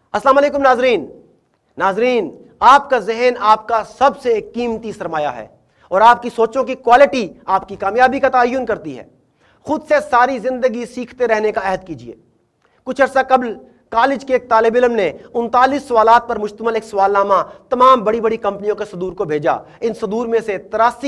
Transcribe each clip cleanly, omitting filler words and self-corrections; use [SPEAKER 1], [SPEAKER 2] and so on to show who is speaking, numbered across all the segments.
[SPEAKER 1] अस्सलाम वालेकुम नाजरीन, आपका जहन आपका सबसे कीमती सरमाया है और आपकी सोचों की क्वालिटी आपकी कामयाबी का तयन करती है। खुद से सारी जिंदगी सीखते रहने का अहद कीजिए। कुछ अर्सा कबल कॉलेज के एक तालिब इल्म ने 39 सवालात पर मुश्तमिल एक सवालनामा तमाम बड़ी बड़ी कंपनियों के सदूर को भेजा। इन सदूर में से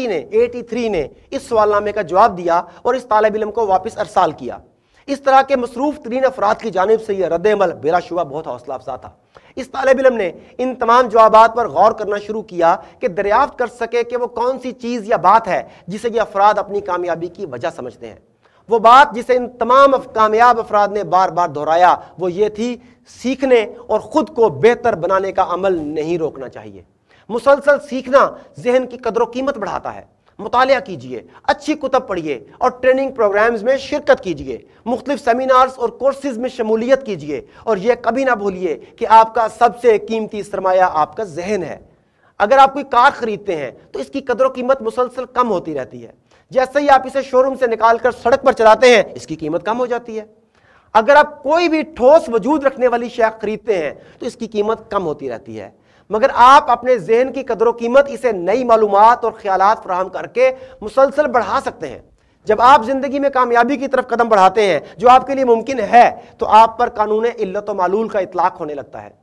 [SPEAKER 1] 83 ने इस सवालनामे का जवाब दिया और इस तालिब इल्म को वापस अरसाल किया। इस तरह के मसरूफ तरीन अफराद की जानिब से यह रद्द-ए-अमल बिलाशुबा बहुत हौसला अफजा था। इस तालिब इल्म ने इन तमाम जवाबात पर गौर करना शुरू किया कि दरियाफ्त कर सके कि वो कौन सी चीज़ या बात है जिसे ये अफराद अपनी कामयाबी की वजह समझते हैं। वो बात जिसे इन तमाम कामयाब अफराद ने बार बार दोहराया वो ये थी, सीखने और ख़ुद को बेहतर बनाने का अमल नहीं रोकना चाहिए। मुसलसल सीखना जहन की कदर कीमत बढ़ाता है। मुतालिया कीजिए, अच्छी कुतब पढ़िए और ट्रेनिंग प्रोग्राम्स में शिरकत कीजिए। मुख्तलिफ सेमिनार्स और कोर्सेज में शमूलियत कीजिए और यह कभी ना भूलिए कि आपका सबसे कीमती सरमाया आपका जहन है। अगर आप कोई कार खरीदते हैं तो इसकी कदर कीमत मुसलसल कम होती रहती है। जैसे ही आप इसे शोरूम से निकालकर सड़क पर चलाते हैं इसकी कीमत कम हो जाती है। अगर आप कोई भी ठोस वजूद रखने वाली शय खरीदते हैं तो इसकी कीमत कम होती रहती है। मगर आप अपने जहन की कदर कीमत इसे नई मालूमात और ख्यालात फराहम करके मुसलसल बढ़ा सकते हैं। जब आप जिंदगी में कामयाबी की तरफ कदम बढ़ाते हैं जो आपके लिए मुमकिन है तो आप पर कानून इल्लत व मालूल का इतलाक होने लगता है।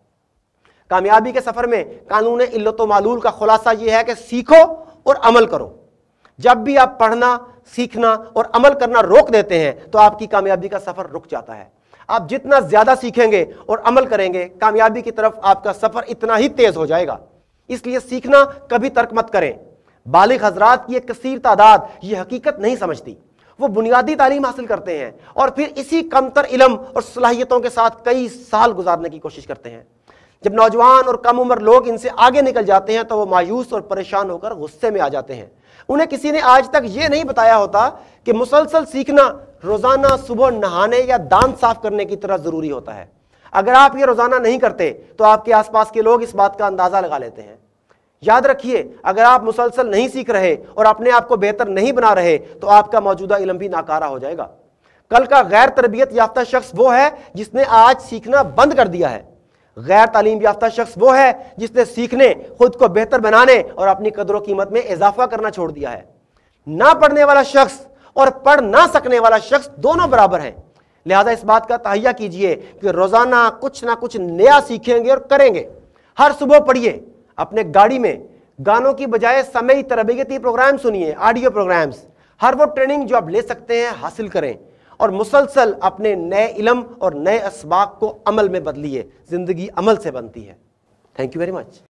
[SPEAKER 1] कामयाबी के सफर में कानून इल्लत व मालूल का खुलासा यह है कि सीखो और अमल करो। जब भी आप पढ़ना, सीखना और अमल करना रोक देते हैं तो आपकी कामयाबी का सफर रुक जाता है। आप जितना ज्यादा सीखेंगे और अमल करेंगे कामयाबी की तरफ आपका सफर इतना ही तेज हो जाएगा। इसलिए सीखना कभी तर्क मत करें। बालिग हजरात की एक कसीर तादाद ये हकीकत नहीं समझती। वो बुनियादी तालीम हासिल करते हैं और फिर इसी कमतर इल्म और सलाहियतों के साथ कई साल गुजारने की कोशिश करते हैं। जब नौजवान और कम उम्र लोग इनसे आगे निकल जाते हैं तो वो मायूस और परेशान होकर गुस्से में आ जाते हैं। उन्हें किसी ने आज तक ये नहीं बताया होता कि मुसलसल सीखना रोजाना सुबह नहाने या दांत साफ करने की तरह जरूरी होता है। अगर आप ये रोजाना नहीं करते तो आपके आसपास के लोग इस बात का अंदाजा लगा लेते हैं। याद रखिए, अगर आप मुसलसल नहीं सीख रहे और अपने आप को बेहतर नहीं बना रहे तो आपका मौजूदा इल्म भी नाकारा हो जाएगा। कल का गैर तरबियत याफ्ता शख्स वो है जिसने आज सीखना बंद कर दिया है। गैर तालीम याफ्ता शख्स वो है जिसने सीखने, खुद को बेहतर बनाने और अपनी कदर कीमत में इजाफा करना छोड़ दिया है। ना पढ़ने वाला शख्स और पढ़ ना सकने वाला शख्स दोनों बराबर हैं। लिहाजा इस बात का तहैया कीजिए कि रोजाना कुछ ना कुछ नया सीखेंगे और करेंगे। हर सुबह पढ़िए, अपने गाड़ी में गानों की बजाय समय तरबियती प्रोग्राम सुनिए, ऑडियो प्रोग्राम्स। हर वो ट्रेनिंग जो आप ले सकते हैं हासिल करें और मुसलसल अपने नए इल्म और नए असबाक को अमल में बदलिए। जिंदगी अमल से बनती है। Thank you very much.